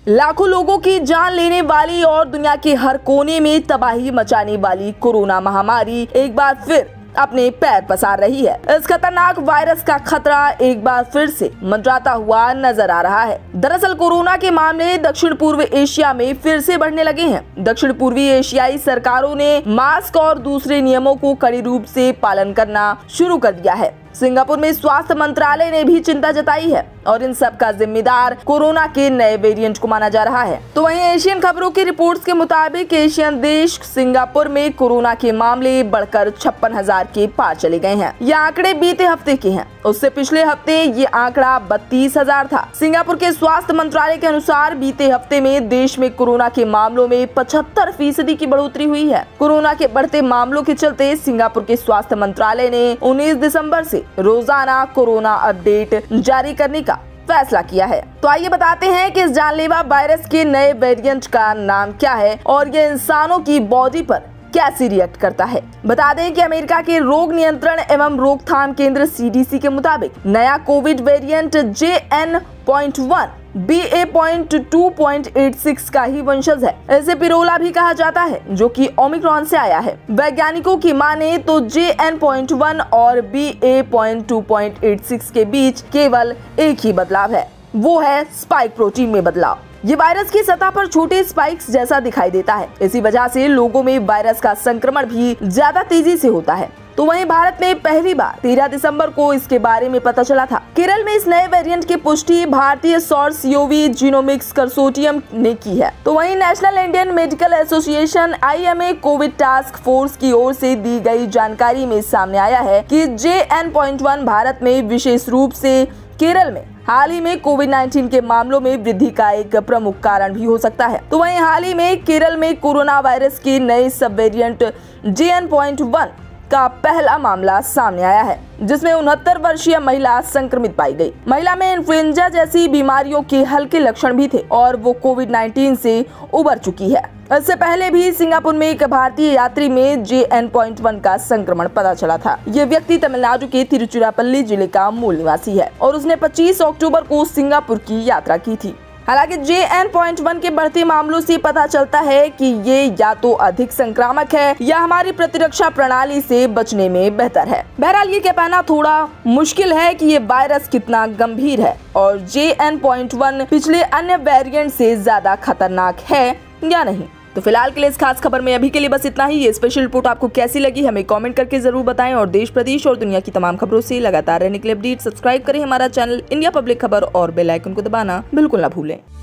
लाखों लोगों की जान लेने वाली और दुनिया के हर कोने में तबाही मचाने वाली कोरोना महामारी एक बार फिर अपने पैर पसार रही है। इस खतरनाक वायरस का खतरा एक बार फिर से मंडराता हुआ नजर आ रहा है। दरअसल कोरोना के मामले दक्षिण पूर्व एशिया में फिर से बढ़ने लगे हैं। दक्षिण पूर्वी एशियाई सरकारों ने मास्क और दूसरे नियमों को कड़ी रूप से पालन करना शुरू कर दिया है। सिंगापुर में स्वास्थ्य मंत्रालय ने भी चिंता जताई है और इन सब का जिम्मेदार कोरोना के नए वेरिएंट को माना जा रहा है। तो वहीं एशियन खबरों की रिपोर्ट्स के मुताबिक एशियन देश सिंगापुर में कोरोना के मामले बढ़कर 56,000 के पार चले गए हैं। ये आंकड़े बीते हफ्ते के हैं। उससे पिछले हफ्ते ये आंकड़ा 32,000 था। सिंगापुर के स्वास्थ्य मंत्रालय के अनुसार बीते हफ्ते में देश में कोरोना के मामलों में 75% की बढ़ोतरी हुई है। कोरोना के बढ़ते मामलों के चलते सिंगापुर के स्वास्थ्य मंत्रालय ने 19 दिसंबर से रोजाना कोरोना अपडेट जारी करने का फैसला किया है। तो आइए बताते हैं कि इस जानलेवा वायरस के नए वेरिएंट का नाम क्या है और ये इंसानों की बॉडी पर कैसे रिएक्ट करता है। बता दें कि अमेरिका के रोग नियंत्रण एवं रोकथाम केंद्र CDC के मुताबिक नया कोविड वेरिएंट JN.1 BA.2.86 का ही वंशज है। इसे पिरोला भी कहा जाता है, जो कि ओमिक्रॉन से आया है। वैज्ञानिकों की माने तो JN.1 और BA.2.86 के बीच केवल एक ही बदलाव है, वो है स्पाइक प्रोटीन में बदलाव। ये वायरस की सतह पर छोटे स्पाइक्स जैसा दिखाई देता है। इसी वजह से लोगों में वायरस का संक्रमण भी ज्यादा तेजी से होता है। तो वहीं भारत में पहली बार 13 दिसंबर को इसके बारे में पता चला था। केरल में इस नए वेरिएंट की पुष्टि भारतीय सोर्स COV जीनोमिक्स कंसोर्टियम ने की है। तो वहीं National Indian Medical Association IMA Covid task force की ओर से दी गई जानकारी में सामने आया है कि JN.1 भारत में विशेष रूप से केरल में हाल ही में कोविड-19 के मामलों में वृद्धि का एक प्रमुख कारण भी हो सकता है। तो वहीं हाल ही में केरल में कोरोना वायरस के नए सब वेरिएंट JN.1 का पहला मामला सामने आया है, जिसमें 69 वर्षीय महिला संक्रमित पाई गई। महिला में इन्फ्लुएंजा जैसी बीमारियों के हल्के लक्षण भी थे और वो कोविड-19 से उबर चुकी है। इससे पहले भी सिंगापुर में एक भारतीय यात्री में JN.1 का संक्रमण पता चला था। ये व्यक्ति तमिलनाडु के तिरुचिरापल्ली जिले का मूल निवासी है और उसने 25 अक्टूबर को सिंगापुर की यात्रा की थी। हालांकि JN.1 के बढ़ते मामलों से पता चलता है कि ये या तो अधिक संक्रामक है या हमारी प्रतिरक्षा प्रणाली से बचने में बेहतर है। बहरहाल ये कह पाना थोड़ा मुश्किल है कि ये वायरस कितना गंभीर है और JN.1 पिछले अन्य वेरिएंट से ज्यादा खतरनाक है या नहीं। तो फिलहाल के लिए इस खास खबर में अभी के लिए बस इतना ही। ये स्पेशल रिपोर्ट आपको कैसी लगी हमें कमेंट करके जरूर बताएं और देश प्रदेश और दुनिया की तमाम खबरों से लगातार रहने के लिए अपडेट सब्सक्राइब करें हमारा चैनल इंडिया पब्लिक खबर और बेल आइकन को दबाना बिल्कुल ना भूलें।